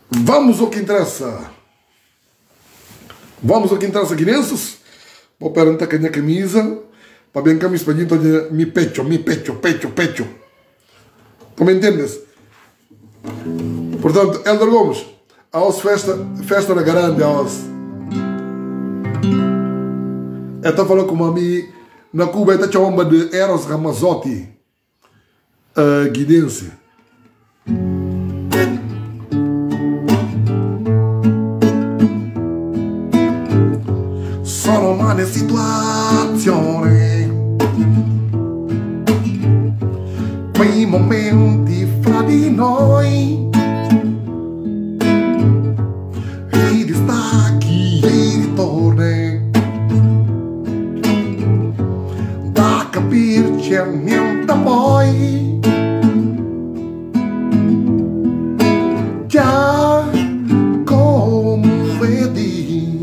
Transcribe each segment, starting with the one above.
Vamos ao que interessa. Vamos ao que interessa, guinenses. Vou perguntar a minha camisa. Para bem camisa para dentro de mi pecho. Tu me entendes? Portanto, Elder Gomes, aos festa da grande, aos. Então falou com a mim, na Cuba, está chamando de Eros Ramazzotti, guinense. Sono uma situazione, quei momenti fra di noi, i distacchi e i ritorni, da capirci a niente poi. Già come vedi,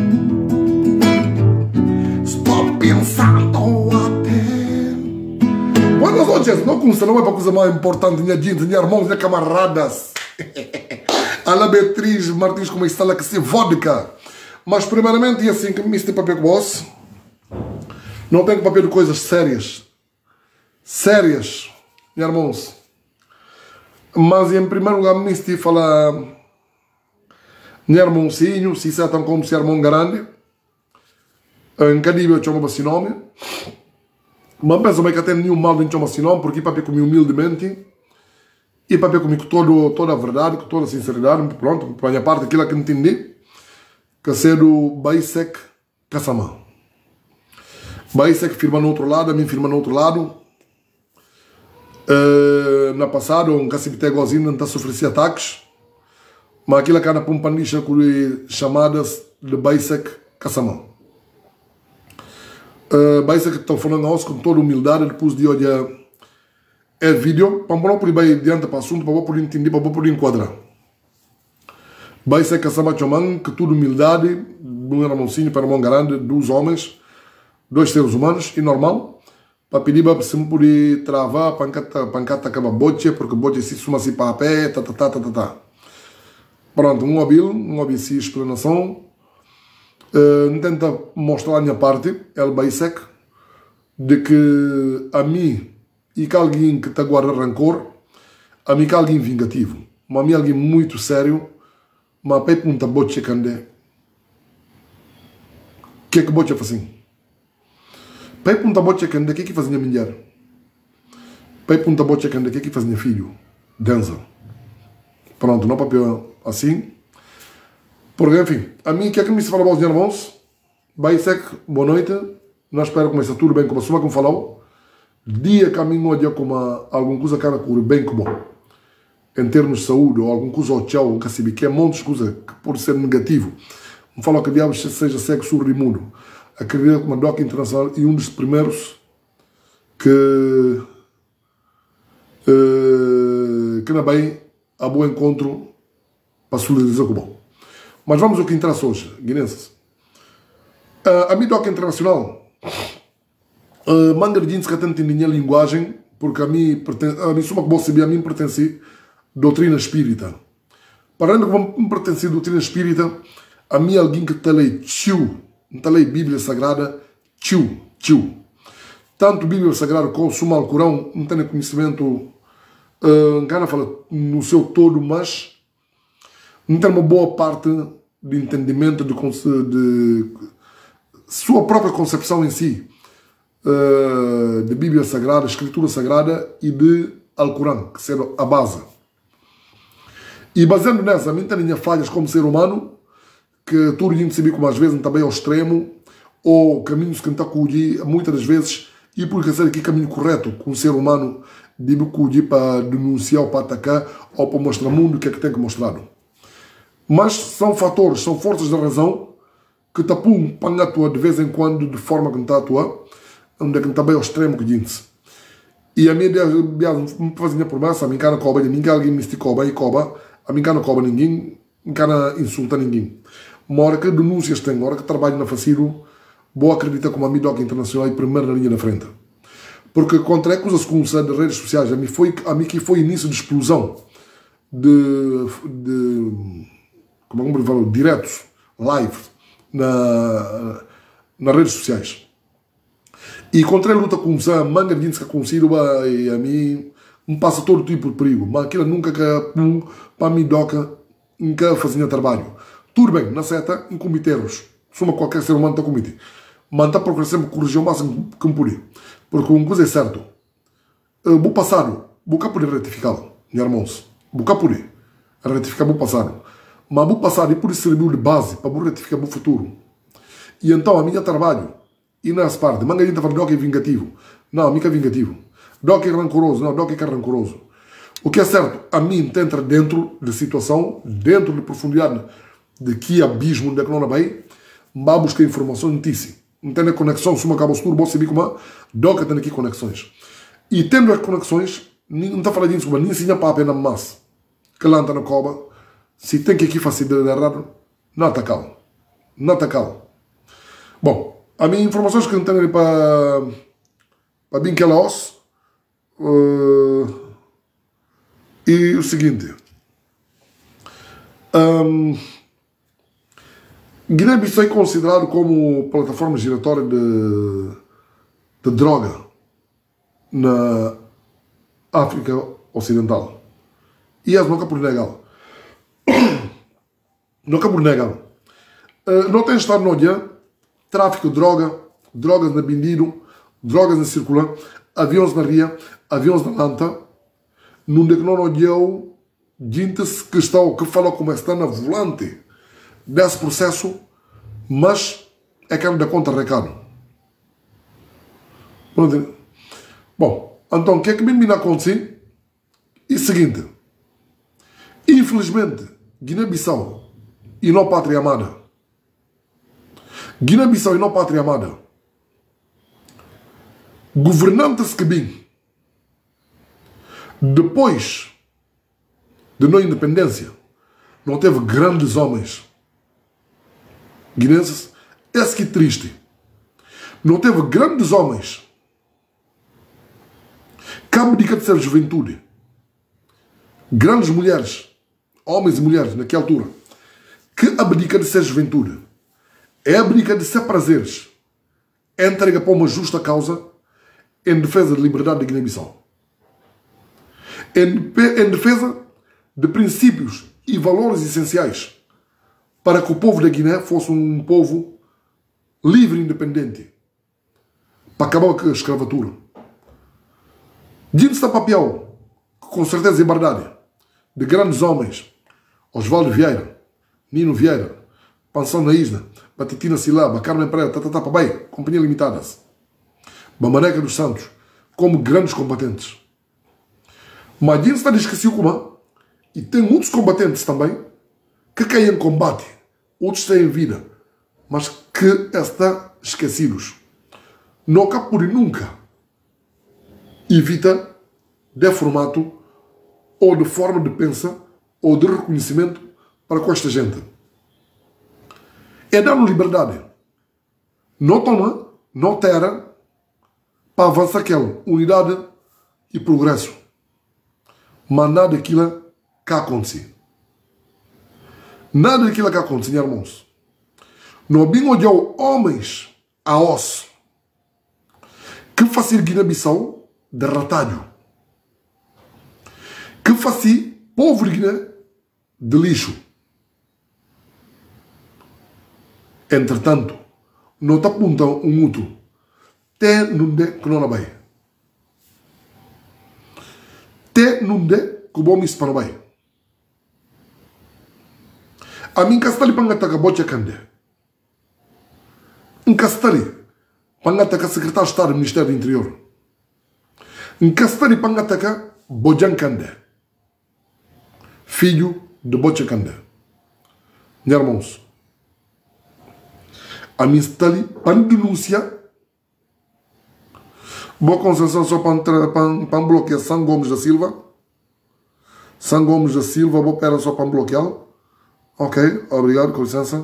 sto pensando a te. Buenas noches, não consta, não é para coisa mais importante, minha gente, minha irmãos, minha camaradas. A la Beatriz Martins, como está lá que se vodka. Mas primeiramente, e assim que me tem papel com você, não tenho papel de coisas sérias. Sérias, meus irmãos. Mas em primeiro lugar, me estive a falar meu irmãozinho, se é tão como se irmão grande. Em Cadibe eu chamo assim nome. Mas penso bem que até nenhum mal de chamo assim nome, porque papai comigo humildemente. E papai comigo toda a verdade, com toda a sinceridade. Pronto, para a minha parte, aquilo que entendi. Que ser o Baisek Kassamã. Baisek firma no outro lado, a minha firma no outro lado. Na passada, um cacibite igualzinho não está sofrendo ataques, mas aquilo que era para um panisha com chamadas de Baisek Kassamã. Baisek está falando nós com toda humildade, depois de olhar o vídeo, para não poder ir adiante para o assunto, para poder entender, para poder enquadrar. Baisek Kassamã chamam que toda humildade, de um irmãozinho para um irmão grande, dois homens, dois seres humanos, e normal. Para pedir para se poder travar, pancata acaba bote, porque bote se suma se para a pé, Pronto, um ouvi essa explanação. Tenta mostrar a minha parte, el Baisek, de que a mim e que alguém que está guarda rancor, a mim que alguém vingativo, mas a mim alguém muito sério, mas para perguntar bote cande, o que bote faz assim? Pai punta bote cande, o que fazia mulher? Pai punta bote cande, o que fazia filho? Dança. Pronto, não papel assim. Porque, enfim, a mim, que é que me se fala, meus irmãos? Baisek, boa noite. Nós espero que comece tudo bem, como falou. Dia caminho dia como alguma coisa que cura bem como em termos de saúde, ou alguma coisa ao tchau, que é um monte de coisa que pode ser negativo. Não falo que diabos seja cego, surdo e mudo. Acredito que uma DOC internacional e um dos primeiros que não bem a bom encontro para solidarizar com o bom. Mas vamos ao que interessa hoje, guinenses. A minha DOC internacional, manga de gente que atenta em minha linguagem, porque a mim suma que vou saber, a mim pertence doutrina espírita. Para além de que me pertence doutrina espírita, a mim alguém que está lei não lei Bíblia Sagrada, tanto Bíblia Sagrada como o Alcorão, não tem conhecimento, não fala no seu todo, mas não tem uma boa parte de entendimento de sua própria concepção em si, de Bíblia Sagrada, Escritura Sagrada e de Alcorão, que será a base. E baseando nessa, a mim tem falhas como ser humano, que tudo gente sabe como às vezes também ao extremo, ou caminhos que não está a muitas das vezes, e por que ser aqui caminho correto com o ser humano, de para denunciar ou para atacar, ou para mostrar ao mundo o que é que tem que mostrar. Mas são fatores, são forças da razão, que tapum para atuar de vez em quando, de forma que não está a atuar, onde é que não está bem ao extremo que diz. E a minha ideia, me fazia promessa, a mim cá não cobra ninguém, alguém me esticou bem e cobra, a mim cá não cobra ninguém, não cá insulta ninguém. Uma hora que denúncias tem, uma hora que trabalho na Faciro, vou acreditar como a minha DOC internacional e primeiro na linha da frente. Porque contra coisas como as redes sociais, a mim que foi início de explosão como é que falo, diretos, live, nas redes sociais. E contra a luta com a manga de gente que consigo, e a mim, me passa todo tipo de perigo. Mas aquilo nunca que para mim doca, nunca fazia trabalho. Tudo bem, na seta, em comiteiros. Soma qualquer ser humano está comite. Mas está procurando sempre corrigir o máximo que me puder. Porque uma coisa é certo. Vou passado, vou cá poder retificá-lo, meus irmãos. Vou cá poder retificar o passado. Mas vou passado e por isso serviu de base para vou retificar o futuro. E então, a minha trabalho, e nessa parte, manga a gente fala, Doc é vingativo. Não, a mim é vingativo. Doc é rancoroso. Não, Doc é rancoroso. O que é certo, a mim entra dentro de situação, dentro de profundidade de que abismo onde é que não vai, mas buscar informação, notícia. Não tem conexão, se uma acaba escuro, você sabe como Doc tem aqui conexões. E tendo as conexões, não está falando disso, mas nem ensina para apenas massa. Que lá está na cova, se tem que aqui facilidade errado, não está calmo. Não está calmo. Bom, a minha informações que não tenho para bem que ela osso, e o seguinte, Guiné-Bissau é considerado como plataforma giratória de droga na África Ocidental. E eles nunca por negar. Nunca por negar. Não tem estado no dia, tráfico de droga, drogas na Bindido, drogas na circular, aviões na ria, aviões na lanta, num de que não odiou gente que fala como está na volante desse processo, mas é que da conta recado. Bom, então o que é que me acontece? É o seguinte, infelizmente, Guiné-Bissau e não pátria amada, Guiné-Bissau e não pátria amada, governantes que bem, depois de não independência, não teve grandes homens guinenses, esse que triste, não teve grandes homens que abdicam de ser juventude, grandes mulheres, homens e mulheres naquela altura, que abdicam de ser juventude, é abdicar de ser prazeres, é entrega para uma justa causa em defesa da liberdade de Guiné-Bissau, em defesa de princípios e valores essenciais para que o povo da Guiné fosse um povo livre e independente, para acabar com a escravatura. Diante da papel, com certeza e verdade, de grandes homens, Osvaldo Vieira, Nino Vieira, Pansão na Isla, Batitina Silaba, Carmen Pereira, Pabai, Companhia Limitadas, Bamaneca dos Santos, como grandes combatentes. Mas diante está esquecido como, e tem muitos combatentes também, que caem em combate, outros têm vida, mas que estão esquecidos. Não capture nunca evita de formato ou de forma de pensar ou de reconhecimento para com esta gente. É dar liberdade. Não toma, não terá para avançar aquela unidade e progresso. Mas nada daquilo que acontece. Nada daquilo que acontece, irmãos. Não bem odiou homens a osso que fazem Guiné-Bissau de ratalho, que fazem povo de Guiné de lixo. Entretanto, não te apontam um outro. Te não de que não vai. Te não de que o bom isso para vai. A mim castali pangata bocha cande. Um castali pangata secretário de Estado do Ministério do Interior. Um castali pangata bojan cande. Filho de bocha cande. Meus irmãos, a mim estali pan denúncia. Boa concessão só para bloquear São Gomes da Silva. São Gomes da Silva, vou pera só para bloqueá-lo. Ok, obrigado, com licença.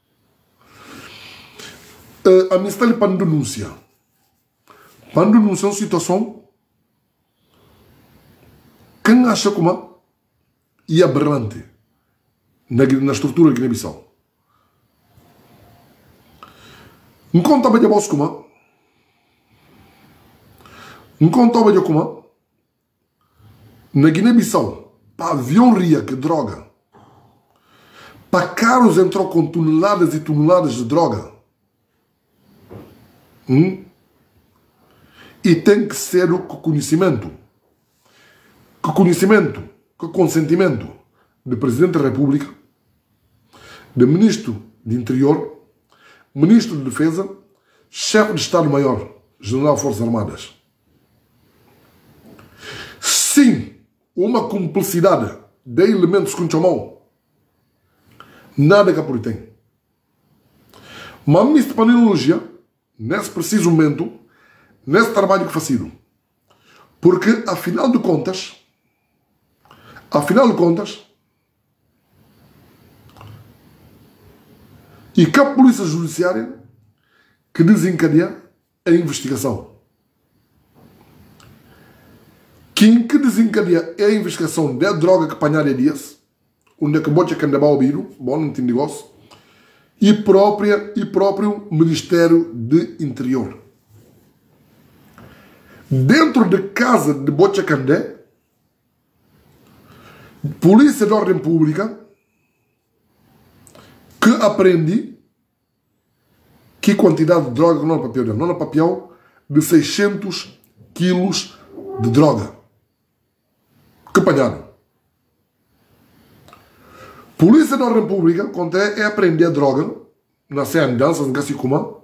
A mim está ali para denúncia. Para denúncia é uma situação. Quem acha como e aberrante na estrutura de Guiné-Bissau. Enquanto a voz como na Guiné-Bissau, para avião ria que droga, para carros entrou com toneladas e toneladas de droga. E tem que ser com conhecimento, com consentimento do Presidente da República, do Ministro do Interior, Ministro de Defesa, Chefe de Estado-Maior, General das Forças Armadas. Sim, uma cumplicidade de elementos com chamou, nada que a por tem. Mas a minha paneologia, nesse preciso momento, nesse trabalho que faço, porque afinal de contas, e que a Polícia Judiciária que desencadeia a investigação. Quem que desencadeia a investigação da droga que apanharam dias, onde é que bote que andava ao biro, bom, não tem negócio, e próprio Ministério do Interior. Dentro da casa de Bochacandé, Polícia de Ordem Pública, que apreende que quantidade de droga não é papel, não é papel de 600 quilos de droga que apanharam. Polícia de Ordem Pública, quando é apreender a droga na andança em Gassicuma, o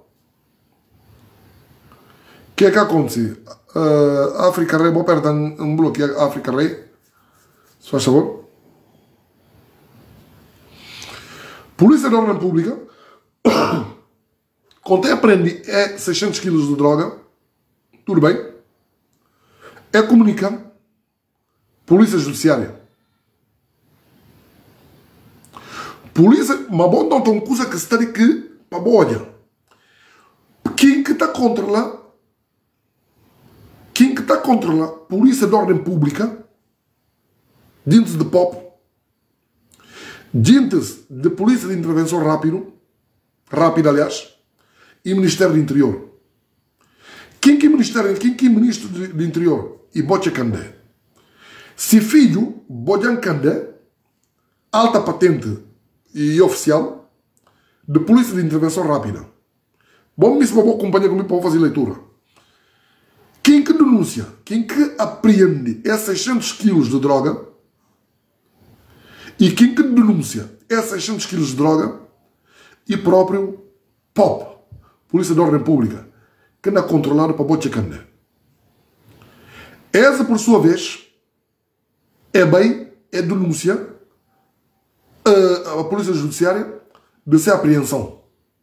que é que acontece? África Rei, vou apertar um bloqueio África Rei, se faz favor. Polícia de Ordem Pública, quando é aprende 600 quilos de droga, tudo bem, é comunicar Polícia Judiciária. Polícia, mas bom, não tem coisa que se tem que para bolha. Quem que está contra lá? Polícia de Ordem Pública, dentro de POP, dentro de Polícia de Intervenção rápida, aliás, e Ministério do Interior. Quem que é Ministro do Interior? E Bochacandé. Se filho, Bochacandé, alta patente e oficial, de Polícia de Intervenção Rápida. Bom, mesmo vou acompanhar comigo para fazer leitura. Quem que denuncia, quem que apreende 600 quilos de droga, e quem que denuncia 600 quilos de droga, e próprio POP, Polícia de Ordem Pública, que anda controlado para Bochacandé. Essa, por sua vez, é denúncia a Polícia Judiciária de ser apreensão.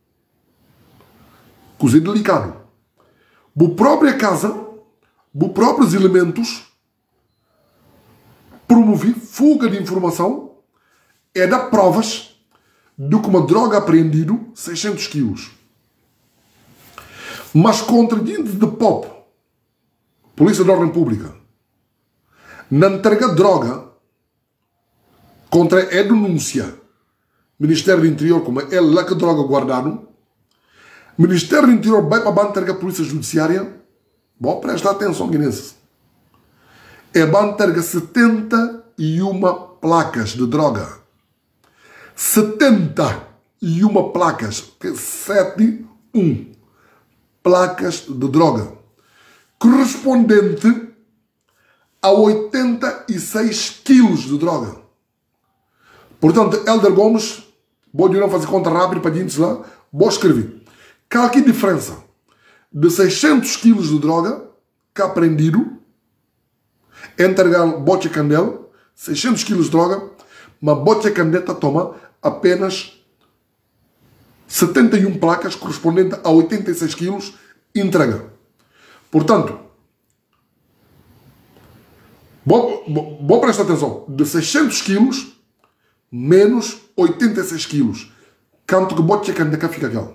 Coisa delicado. Bo própria casa, bo próprios elementos, promover fuga de informação, é dar provas de que uma droga apreendido 600 quilos. Mas contra diante de POP, Polícia de Ordem Pública, não entrega droga, contra a denúncia, Ministério do Interior, como é lá que droga guardado, Ministério do Interior vai para a entrega a Polícia Judiciária, bom, presta atenção, guinenses, é a entrega 71 placas de droga. 71 placas, 71 placas de droga, correspondente a 86 quilos de droga. Portanto, Helder Gomes, vou não fazer conta rápida para gente lá, vou escrever. Qual que é a diferença de 600 quilos de droga que apreendido, entregar Bochacandé, 600 quilos de droga, mas Bochacandé toma apenas 71 placas, correspondente a 86 quilos, entrega. Portanto, vou prestar atenção, de 600 quilos, menos 86 quilos. Quanto que Bochacandé cá fica aquela?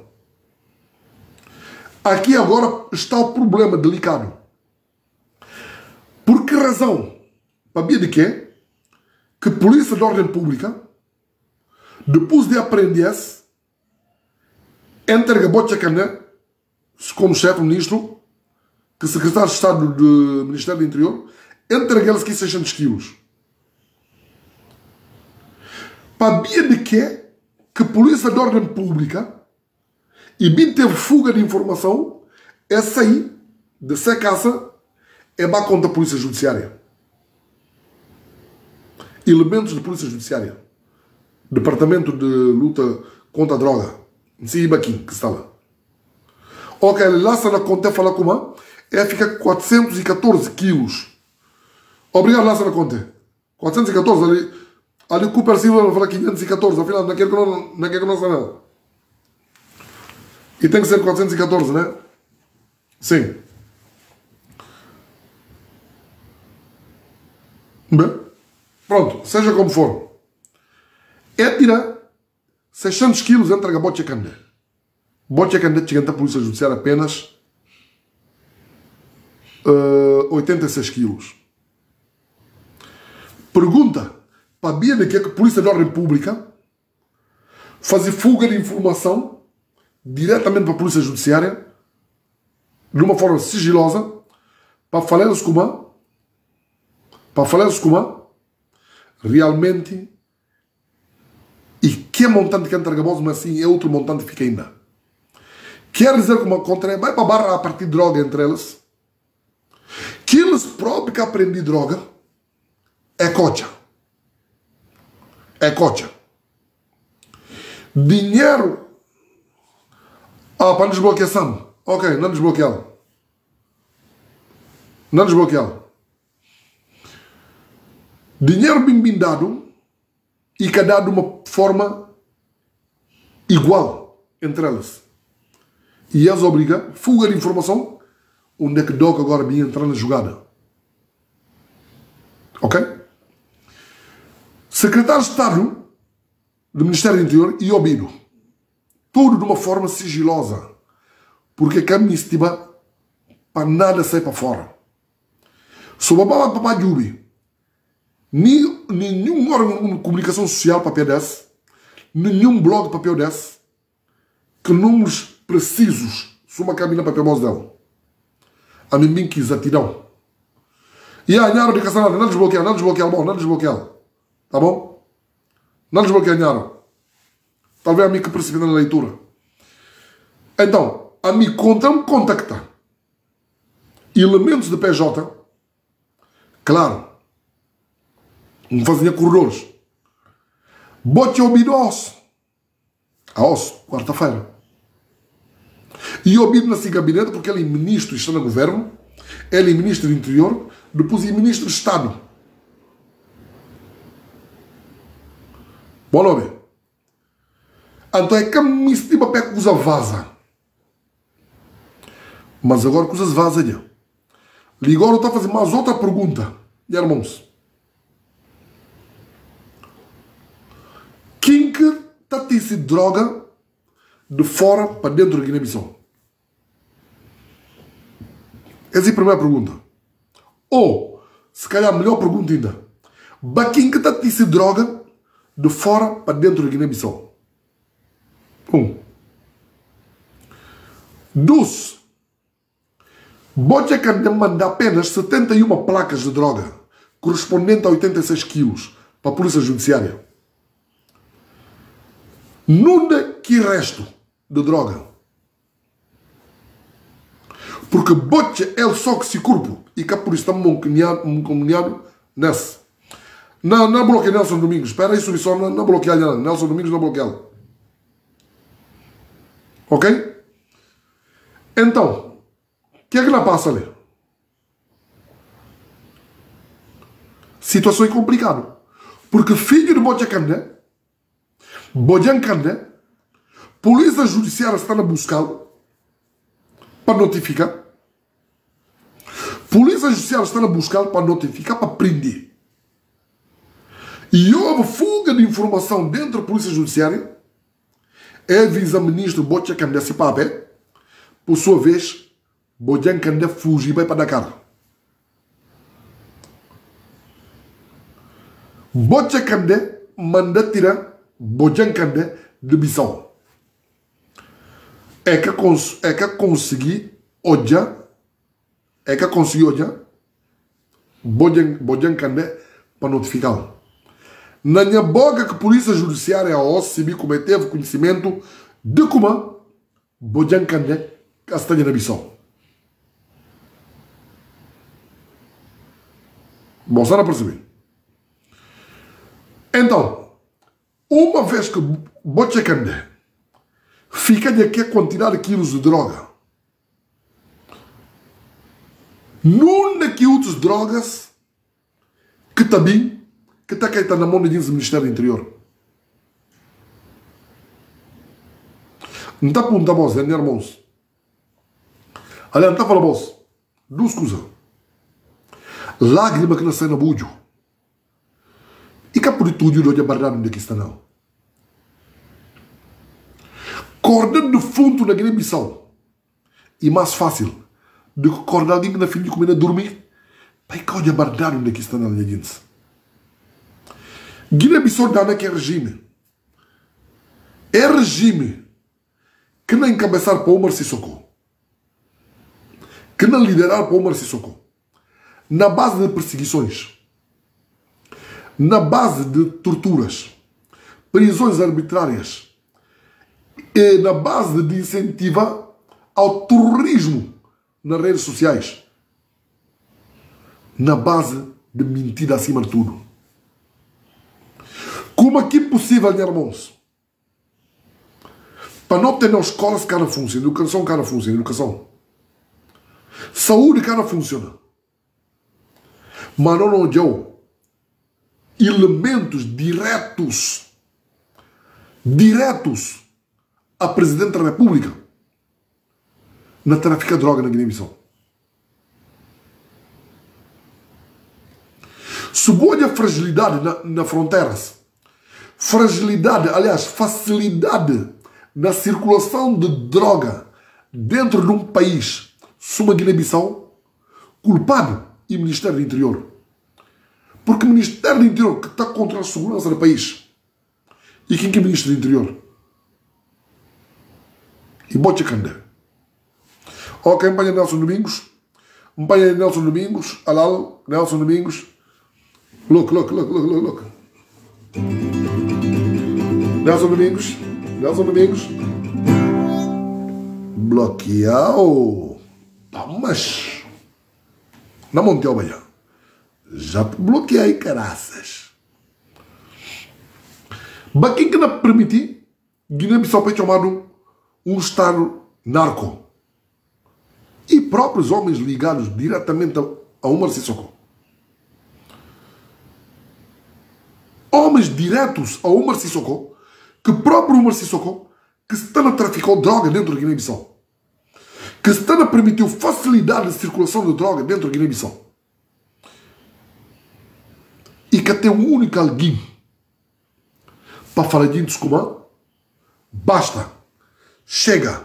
Aqui agora está o problema delicado. Por que razão? Para ver de quê? que a Polícia de Ordem Pública, depois de aprender, entrega Boccia Kandé como chefe-ministro, que secretário de Estado do Ministério do Interior, entrega-lhes aqui 600 quilos. Para via de que a Polícia de Ordem Pública e bem teve fuga de informação, essa aí, dessa casa, é para conta da Polícia Judiciária. Elementos da Polícia Judiciária. Departamento de Luta contra a Droga. Não sei aqui que está lá. Ok, lá se na conta fala como é, fica 414 quilos. Obrigado, lá se na conta. 414, ali o Cooper Silva fala 514, afinal, não quer que não sabe. E tem que ser 414, né? Sim. Bem, pronto, seja como for. É tirar 600 quilos entrega a Boccia Kandé. Boccia Kandé chega à Polícia Judiciária apenas 86 quilos. Pergunta para a Bia de que a Polícia de Ordem Pública fazer fuga de informação diretamente para a Polícia Judiciária de uma forma sigilosa para falar-lhes como realmente e que montante que entrega a voz, mas assim é outro montante que fica ainda. Quer dizer que uma contra vai para a barra a partir de droga entre eles, que eles próprios que aprendem droga é cocha. É cocha. Dinheiro para desbloqueação. Ok, não desbloqueá-lo. Não desbloqueá-lo. Dinheiro bem dado e que é dado de uma forma igual entre elas. E eles obrigam fuga de informação onde é que Doc agora vem entrar na jogada. Ok? Secretário de Estado do Ministério do Interior e ouvido. Tudo de uma forma sigilosa. Porque a amnistia para nada sair para fora. Sobre a Papá Jubi, nenhum órgão de comunicação social para PDS, nenhum blog para PDS, que números precisos sobre a cabina para PMOS dela. A mim bem que exatidão. E a Nharo de Caçanada, não desbloquear, bom, não desbloquear. Tá bom? Não desbloquear, Nharo. Talvez a mim que precipita na leitura. Então, a mim contacta elementos de PJ, claro, não fazia corredores. Bote ouvido a osso. A osso, quarta-feira. E ouvido nesse gabinete porque ele é ministro e está no governo, ele é ministro do interior, depois é ministro de Estado. Bom nome. Então é que a ministra para que usa vaza. Mas agora que usa vaza, já. Ligoro está a fazer mais outra pergunta. E irmãos. Quem que está a ter droga de fora para dentro da Guiné-Bissau? Essa é a primeira pergunta. Ou, se calhar a melhor pergunta ainda. Quem que está a ter droga de fora para dentro da Guiné-Bissau? 2. Boccia Kandé manda apenas 71 placas de droga, correspondente a 86 quilos, para a Polícia Judiciária. Nada que resto de droga. Porque Boccia é só que se corpo e que a polícia está comunhado nesse. Não bloqueia Nelson Domingos. Espera aí, só não bloqueia Nelson Domingos, não bloqueia. Ok? Então, o que é que não passa ali? Situação complicada. Porque filho de Boccia Kandé, Polícia Judiciária está na buscá-lo para notificar. Polícia Judiciária está na buscá-lo para notificar, para prender. E houve fuga de informação dentro da Polícia Judiciária. É vice-ministro Boccia Kandé se papé. Por sua vez, Boccia Kandé fugiu para Dakar. Bocha Kande manda tirar Bojang Kande de Bissau. É que consegui hoje, Bojang Kande para notificar. Na minha boca que a Polícia Judiciária a OCB cometeu conhecimento de como Bojang Kande Castanha na Bissau. Bom, será perceber? Então, uma vez que Bocha Kande fica de que quantidade de quilos de droga, num daqueles drogas que também que está na mão do Ministério do Interior. Não está perguntando a voz, é irmãos. Aliás, não está falando a voz. Duas coisas. Lágrima que não sai no bujo. E que por tudo eu já barrado onde está não. Corda de fundo na Guiné-Bissau. E mais fácil do que corda alguém que na fim de comer a dormir. Pai que eu já barrado onde está não, gente. Guiné-Bissau dá naquele regime. É regime que não encabeçar para Omar Sissoko. Que não liderar para Omar Sissoko. Na base de perseguições. Na base de torturas. Prisões arbitrárias. E na base de incentivar ao terrorismo nas redes sociais. Na base de mentira acima de tudo. Como é que é possível, meus irmãos? Para não ter nas escolas que não funciona, educação que não funciona, educação. Saúde que não funciona. Mas não há elementos diretos a Presidente da República na tráfico de droga na Guiné-Bissau. Suboia a fragilidade nas fronteiras. Fragilidade, aliás, facilidade na circulação de droga dentro de um país, suma Guiné-Bissau, culpado e Ministério do Interior. Porque o Ministério do Interior que está contra a segurança do país. E quem que é Ministro do Interior? E Bocha Kande. Ok, empanha Nelson Domingos. Empanha Nelson Domingos. Alal, Nelson Domingos. Look. Nelson Domingos. Bloqueado. Mas na Monte Albaia. Já te bloqueei, caraças. Mas quem que não permite Guiné-Bissau foi chamado um Estado narco. E próprios homens ligados diretamente a Omar Sissoko. Homens diretos a Omar Sissoko, que próprio Omar Sissoko, que está a traficar droga dentro da Guiné-Bissau. Que está a permitir facilidade de circulação de droga dentro da Guiné-Bissau. E que tem um único alguém para falar de desculpa. Basta. Chega.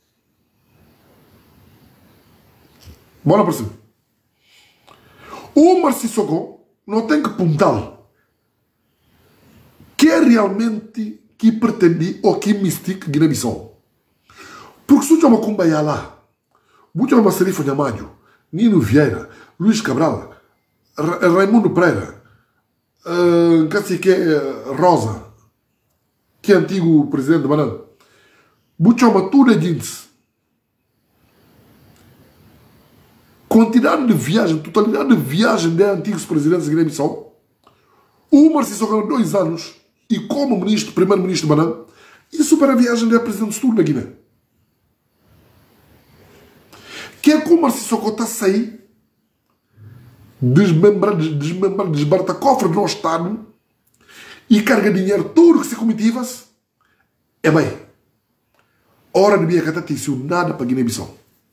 Bora para cima. O Omar Sissoko não tem que apontar que é realmente que pretende ou que mystique Guiné-Bissau. Porque se eu cumbaya lá, vou uma Serifo Nhamalho, Nino Vieira, Luís Cabral, Raimundo Pereira, que é Rosa, que é antigo presidente de Banana, vou uma tudo de gente. Quantidade de viagem, totalidade de viagem de antigos presidentes de Guiné-Bissau. O Omar Sissoko 2 anos e como primeiro-ministro de Banana, e supera a viagem de presidente de Sul na Guiné. Que é que o Omar Sissoko está a sair, desbarata cofre do nosso Estado e carga dinheiro tudo que se comitivas. É bem, hora de minha cata nada para Guiné-Bissau.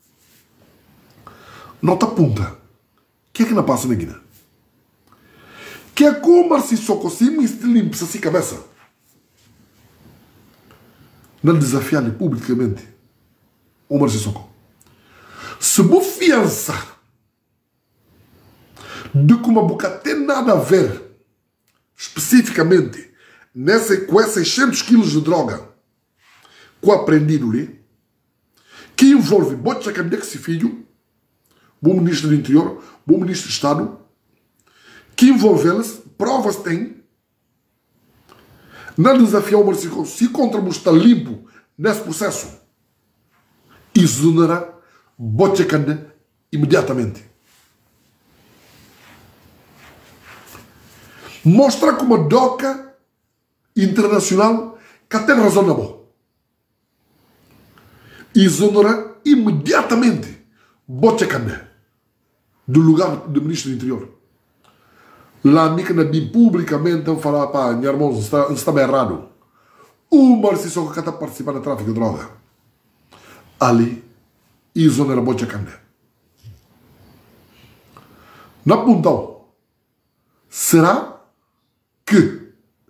Nota punta. O que é que não passa na Guiné? Que é que o Omar Sissoko se limpa a cabeça. Não desafiar-lhe publicamente Omar Sissoko. Se você fiança de que uma boca tem nada a ver, especificamente com esses 600 quilos de droga que apreendido ali, que envolve Boccia Kandé, que se filho, bom ministro do interior, bom ministro de Estado, que envolve eles, provas tem, não desafiar o Marcico, se contra-mos está limpo nesse processo, exonerar Boccia Kandé imediatamente. Mostra como a DOCA internacional que tem razão na boa. Exonerar imediatamente Boccia Kandé do lugar do ministro do interior. Lá me que na bim publicamente falar para minha irmã, está bem errado. O Marcico que está participando do tráfico de droga. Ali, exonera Boccia Kandé. Na Puntão, será que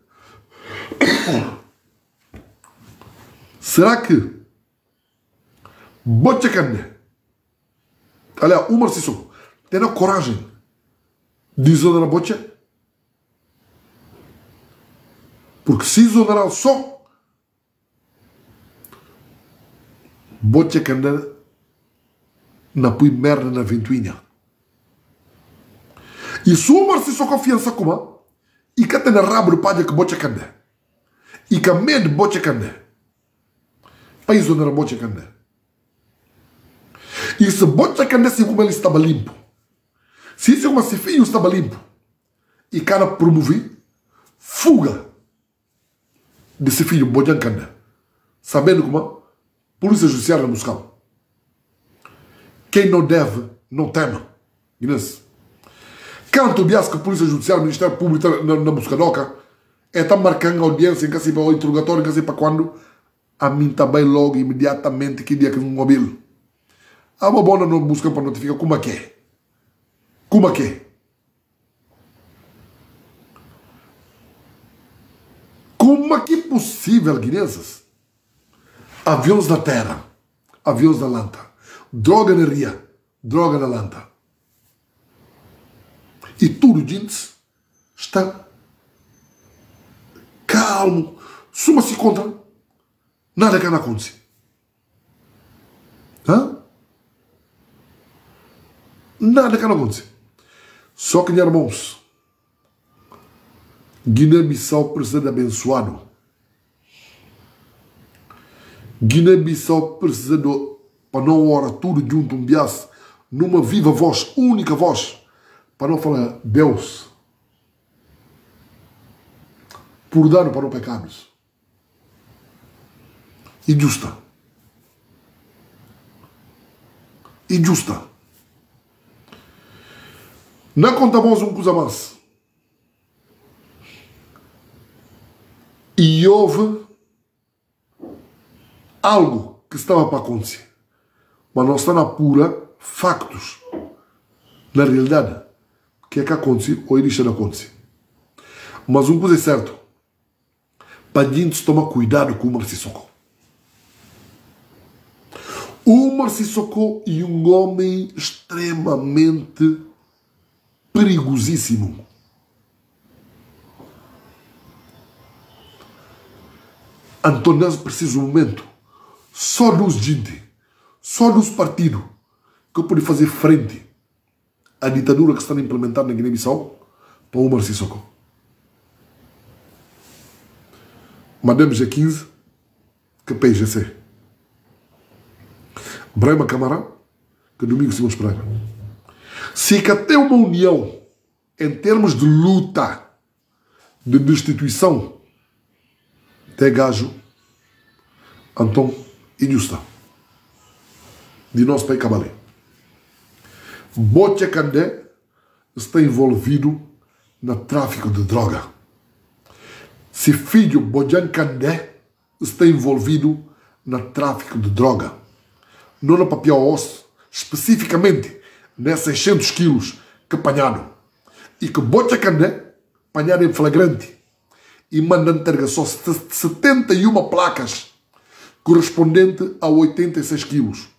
Boccia Kandé, aliás, o Marcico tem a coragem de exonerar Boccia? Porque se exonerar só, Boccia Kandé não põe merda na ventoinha. E se o Marcico confiança como e que tem rabo de palha que Boccia Kandé e que medo Boccia Kandé para exonerar Boccia Kandé. E se Boccia Kandé assim como ele estava limpo, se isso como se filho estava limpo e cara promover fuga desse filho Boccia Kandé, sabendo como a polícia judiciária não buscava. Quem não deve, não teme. Inês. Canto bias que a polícia judiciária, o Ministério Público na buscadoca, é tá marcando audiência em que se para o interrogatório, em que se para quando a mim também logo imediatamente que dia que um mobile. A uma boa não busca para notificar como é que é. Como é que é? Como é que é possível, guineenses? Aviões na terra, aviões na lanta, droga na ria, droga na lanta. E tudo, gente, está calmo, suma-se contra, nada que não acontece. Hã? Nada que não acontece. Só que, meus irmãos, Guiné-Bissau precisa de abençoado. Guiné-Bissau precisa de, para não orar tudo junto um bias, numa viva voz, única voz, para não falar, Deus, por dano para os pecados. E justa. E justa. Não contamos uma coisa mais. E houve algo que estava para acontecer. Mas não está na pura factos. Na realidade, o que é que acontece ou deixa de acontecer. Mas uma coisa é certo. Para a gente tomar cuidado com o Marcico. O Marcico é um homem extremamente perigosíssimo. Então, nesse preciso momento, só nos gente, só nos partidos que pode fazer frente à ditadura que está implementada na Guiné-Bissau para o Marcico. Madame G15, que PGC. Brahma Camara, que Domingo Simões Pereira. Se que até uma união em termos de luta, de destituição, de gajo, então, injusta. De nosso país cabalé. Boccia Kandé está envolvido no tráfico de droga. Se filho Boccia Kandé está envolvido no tráfico de droga. Não no papel osso, especificamente nesses 600 quilos que apanharam. E que Boccia Kandé apanharam em flagrante e mandam entregar só 71 placas correspondente a 86 quilos.